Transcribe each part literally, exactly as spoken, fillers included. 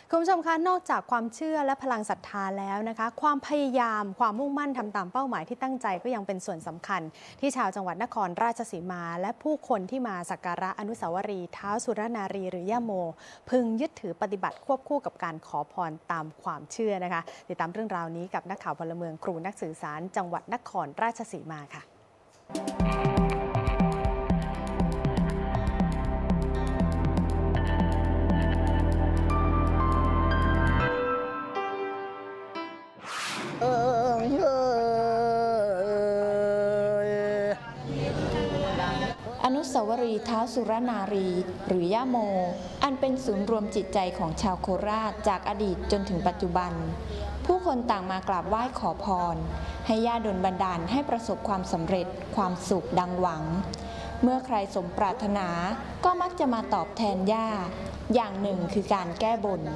คุณผู้ชมคะนอกจากความเชื่อและพลังศรัทธาแล้วนะคะความพยายามความมุ่งมั่นทำตามเป้าหมายที่ตั้งใจก็ยังเป็นส่วนสำคัญที่ชาวจังหวัดนครราชสีมาและผู้คนที่มาสักการะอนุสาวรีย์ท้าวสุรนารีหรือย่าโมพึงยึดถือปฏิบัติควบคู่กับการขอพรตามความเชื่อนะคะติดตามเรื่องราวนี้กับนักข่าวพลเมืองครูนักสื่อสารจังหวัดนครราชสีมาค่ะอนุสาวรีย์ท้าวสุรนารีหรือย่าโมอันเป็นศูนย์รวมจิตใจของชาวโคราชจากอดีตจนถึงปัจจุบันผู้คนต่างมากราบไหว้ขอพรให้ย่าดลบันดาลให้ประสบความสำเร็จความสุขดังหวังเมื่อใครสมปรารถนาก็มักจะมาตอบแทนย่าอย่างหนึ่งคือการแก้บน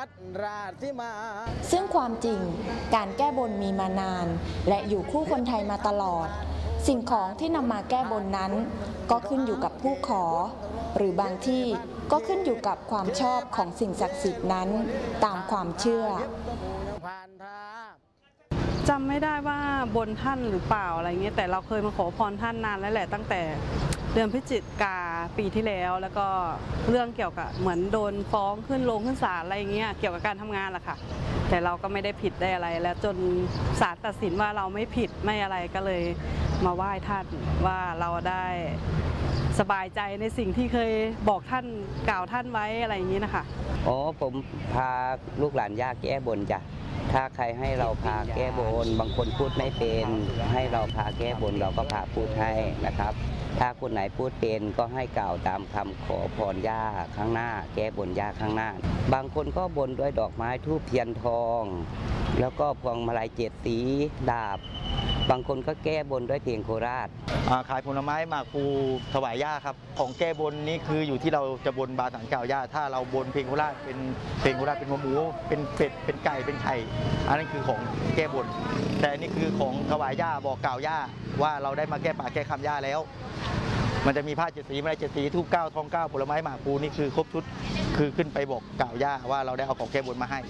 ซึ่งความจริงการแก้บนมีมานานและอยู่คู่คนไทยมาตลอดสิ่งของที่นำมาแก้บนนั้นก็ขึ้นอยู่กับผู้ขอหรือบางที่ก็ขึ้นอยู่กับความชอบของสิ่งศักดิ์สิทธิ์นั้นตามความเชื่อจำไม่ได้ว่าบนท่านหรือเปล่าอะไรเงี้ยแต่เราเคยมาขอพรท่านนานแล้วแหละตั้งแต่เดือนพฤศจิกาปีที่แล้วแล้วก็เรื่องเกี่ยวกับเหมือนโดนฟ้องขึ้นโรงขึ้นศาลอะไรเงี้ยเกี่ยวกับการทำงานแหละค่ะแต่เราก็ไม่ได้ผิดได้อะไรแล้วจนศาลตัดสินว่าเราไม่ผิดไม่อะไรก็เลยมาไหว้ท่านว่าเราได้สบายใจในสิ่งที่เคยบอกท่านกล่าวท่านไว้อะไรอย่างนี้นะคะอ๋อผมพาลูกหลานย่าแก้บนจ้ะถ้าใครให้เราพาแก้บนบางคนพูดไม่เป็นให้เราพาแก้บนเราก็พาพูดให้นะครับถ้าคนไหนพูดเป็นก็ให้กล่าวตามคำขอพรย่าข้างหน้าแก้บนย่าข้างหน้าบางคนก็บนด้วยดอกไม้ธูปเทียนทองแล้วก็พวงมาลัยเจ็ดสีดาบบางคนก็แก้บนด้วยเพลงโคราชขายผลไม้หมากภูถวายย่าครับของแก้บนนี้คืออยู่ที่เราจะบนบาสังกล่าวย่าถ้าเราบนเพลงโคราชเป็นเพลงโคราชเป็นหัวหมูเป็นเป็ดเป็นไก่เป็นไข่อันนั้นคือของแก้บนแต่นี่คือของถวายย่าบอกกล่าวย่าว่าเราได้มาแก้ปากแก้คำย่าแล้วมันจะมีผ้าเจ็ดสีมาลัยเจ็ดสีทูบเก้าทองเก้าผลไม้หมากภูนี่คือครบชุดคือขึ้นไปบอกกล่าวย่าว่าเราได้เอาของแก้บนมาให้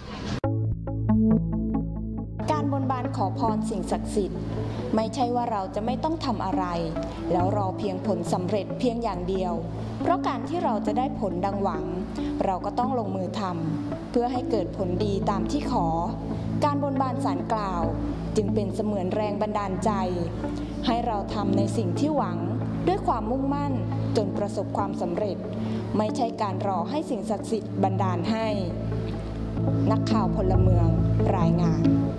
การบนบานขอพรสิ่งศักดิ์สิทธิ์ไม่ใช่ว่าเราจะไม่ต้องทำอะไรแล้วรอเพียงผลสำเร็จเพียงอย่างเดียวเพราะการที่เราจะได้ผลดังหวังเราก็ต้องลงมือทำเพื่อให้เกิดผลดีตามที่ขอการบนบานศาลกล่าวจึงเป็นเสมือนแรงบันดาลใจให้เราทำในสิ่งที่หวังด้วยความมุ่งมั่นจนประสบความสำเร็จไม่ใช่การรอให้สิ่งศักดิ์สิทธิ์บันดาลให้นักข่าวพลเมืองรายงาน